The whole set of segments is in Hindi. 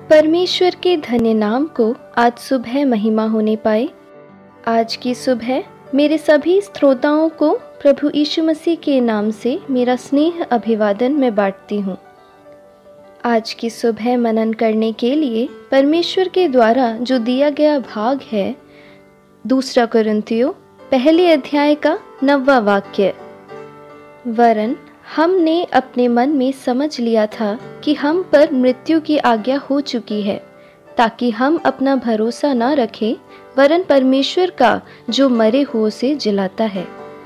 परमेश्वर के धन्य नाम को आज सुबह महिमा होने पाए। आज की सुबह मेरे सभी श्रोताओं को प्रभु यीशु मसीह के नाम से मेरा स्नेह अभिवादन मैं बांटती हूँ। आज की सुबह मनन करने के लिए परमेश्वर के द्वारा जो दिया गया भाग है 2 कुरिन्थियों पहले अध्याय का 9वां वाक्य। वरन हमने अपने मन में समझ लिया था कि हम पर मृत्यु की आज्ञा हो चुकी है, ताकि हम अपना भरोसा न रखें वरन परमेश्वर का जो मरे हुओं से जिलाता है।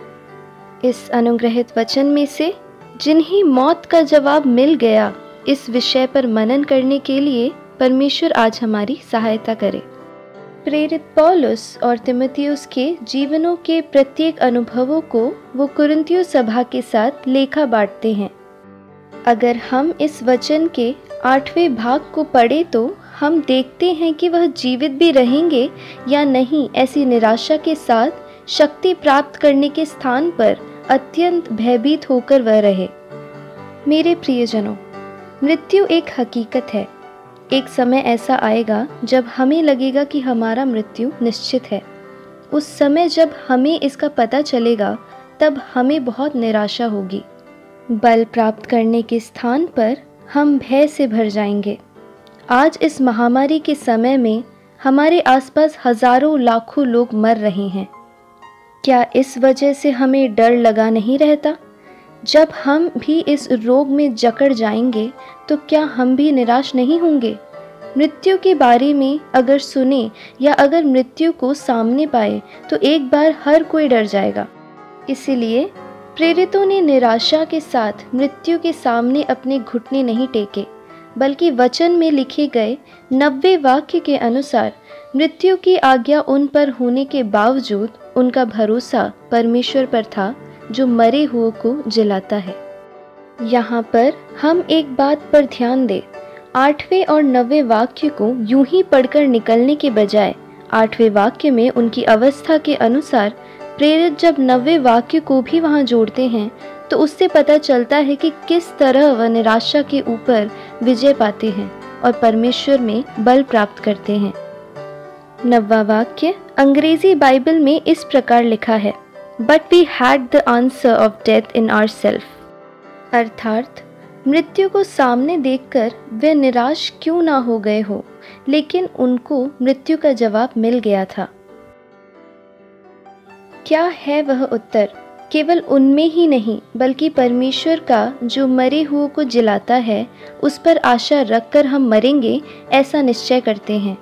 इस अनुग्रहित वचन में से जिन्हें मौत का जवाब मिल गया, इस विषय पर मनन करने के लिए परमेश्वर आज हमारी सहायता करे। प्रेरित पौलुस और तीमुथियुस के जीवनों के प्रत्येक अनुभवों को वो कुरिन्थियों सभा के साथ लेखा बांटते हैं। अगर हम इस वचन के 8वें भाग को पढ़े तो हम देखते हैं कि वह जीवित भी रहेंगे या नहीं, ऐसी निराशा के साथ शक्ति प्राप्त करने के स्थान पर अत्यंत भयभीत होकर वह रहे। मेरे प्रियजनों, मृत्यु एक हकीकत है। एक समय ऐसा आएगा जब हमें लगेगा कि हमारा मृत्यु निश्चित है। उस समय जब हमें इसका पता चलेगा तब हमें बहुत निराशा होगी। बल प्राप्त करने के स्थान पर हम भय से भर जाएंगे। आज इस महामारी के समय में हमारे आसपास हजारों लाखों लोग मर रहे हैं। क्या इस वजह से हमें डर लगा नहीं रहता? जब हम भी इस रोग में जकड़ जाएंगे तो क्या हम भी निराश नहीं होंगे? मृत्यु के बारे में अगर सुने या अगर मृत्यु को सामने पाए तो एक बार हर कोई डर जाएगा। इसीलिए प्रेरितों ने निराशा के साथ मृत्यु के सामने अपने घुटने नहीं टेके, बल्कि वचन में लिखे गए 90वें वाक्य के अनुसार मृत्यु की आज्ञा उन पर होने के बावजूद उनका भरोसा परमेश्वर पर था जो मरे हुओं को जिलाता है। यहाँ पर हम एक बात पर ध्यान दें। 8वें और 9वें वाक्य को यूं ही पढ़कर निकलने के बजाय 8वें वाक्य में उनकी अवस्था के अनुसार प्रेरित जब 9वें वाक्य को भी वहां जोड़ते हैं तो उससे पता चलता है कि किस तरह वह निराशा के ऊपर विजय पाते हैं और परमेश्वर में बल प्राप्त करते हैं। 9वां वाक्य अंग्रेजी बाइबल में इस प्रकार लिखा है, but we had the answer of death in ourselves, अर्थात मृत्यु को सामने देखकर वे निराश क्यों ना हो गए हो, लेकिन उनको मृत्यु का जवाब मिल गया था। क्या है वह उत्तर? केवल उनमें ही नहीं बल्कि परमेश्वर का जो मरे हुओं को जिलाता है उस पर आशा रखकर हम मरेंगे ऐसा निश्चय करते हैं।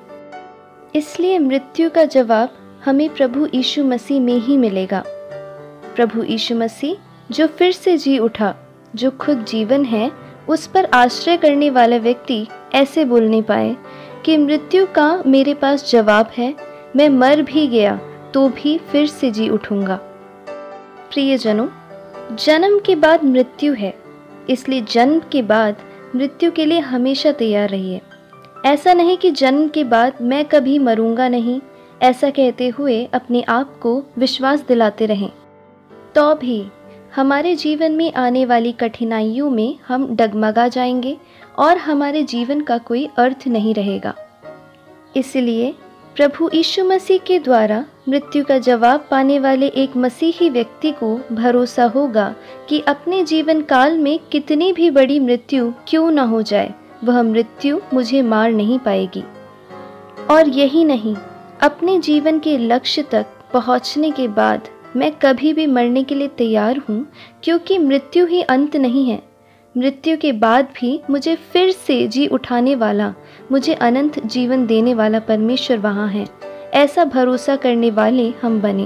इसलिए मृत्यु का जवाब हमें प्रभु यीशु मसीह में ही मिलेगा। प्रभु यीशु मसीह जो फिर से जी उठा, जो खुद जीवन है, उस पर आश्रय करने वाला व्यक्ति ऐसे बोलने पाए कि मृत्यु का मेरे पास जवाब है, मैं मर भी गया तो भी फिर से जी उठूंगा। प्रियजनों, जन्म के बाद मृत्यु है, इसलिए जन्म के बाद मृत्यु के लिए हमेशा तैयार रहिए। ऐसा नहीं कि जन्म के बाद मैं कभी मरूंगा नहीं, ऐसा कहते हुए अपने आप को विश्वास दिलाते रहें। तो भी हमारे जीवन में आने वाली कठिनाइयों में हम डगमगा जाएंगे और हमारे जीवन का कोई अर्थ नहीं रहेगा। इसलिए प्रभु यीशु मसीह के द्वारा मृत्यु का जवाब पाने वाले एक मसीही व्यक्ति को भरोसा होगा कि अपने जीवन काल में कितनी भी बड़ी मृत्यु क्यों न हो जाए, वह मृत्यु मुझे मार नहीं पाएगी। और यही नहीं, अपने जीवन के लक्ष्य तक पहुंचने के बाद मैं कभी भी मरने के लिए तैयार हूँ, क्योंकि मृत्यु ही अंत नहीं है। मृत्यु के बाद भी मुझे फिर से जी उठाने वाला, मुझे अनंत जीवन देने वाला परमेश्वर वहाँ है। ऐसा भरोसा करने वाले हम बने।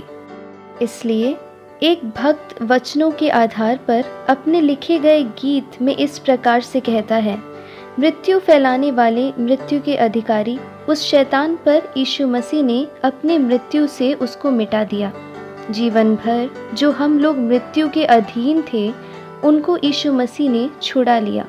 इसलिए एक भक्त वचनों के आधार पर अपने लिखे गए गीत में इस प्रकार से कहता है, मृत्यु फैलाने वाले मृत्यु के अधिकारी उस शैतान पर यीशु मसीह ने अपने मृत्यु से उसको मिटा दिया। जीवन भर जो हम लोग मृत्यु के अधीन थे उनको यीशु मसीह ने छुड़ा लिया।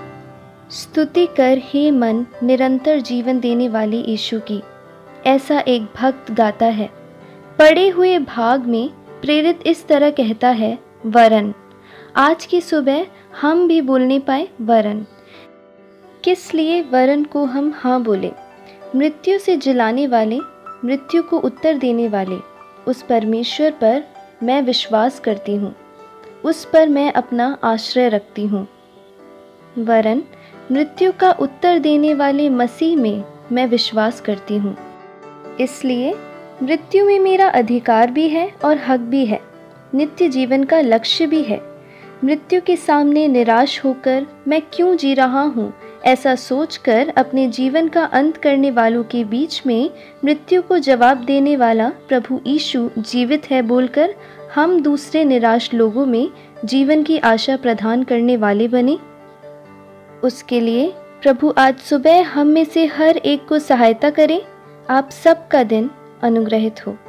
स्तुति कर हे मन निरंतर जीवन देने वाले यीशु की, ऐसा एक भक्त गाता है। पढ़े हुए भाग में प्रेरित इस तरह कहता है, वरन। आज की सुबह हम भी बोलने पाए वरन। किस लिए वरन को हम हाँ बोले। मृत्यु से जिलाने वाले, मृत्यु को उत्तर देने वाले उस परमेश्वर पर मैं विश्वास करती हूँ, उस पर मैं अपना आश्रय रखती हूँ। वरन मृत्यु का उत्तर देने वाले मसीह में मैं विश्वास करती हूँ। इसलिए मृत्यु में मेरा अधिकार भी है और हक भी है, नित्य जीवन का लक्ष्य भी है। मृत्यु के सामने निराश होकर मैं क्यों जी रहा हूँ, ऐसा सोचकर अपने जीवन का अंत करने वालों के बीच में मृत्यु को जवाब देने वाला प्रभु यीशु जीवित है बोलकर हम दूसरे निराश लोगों में जीवन की आशा प्रदान करने वाले बने। उसके लिए प्रभु आज सुबह हम में से हर एक को सहायता करे। आप सबका दिन अनुग्रहित हो।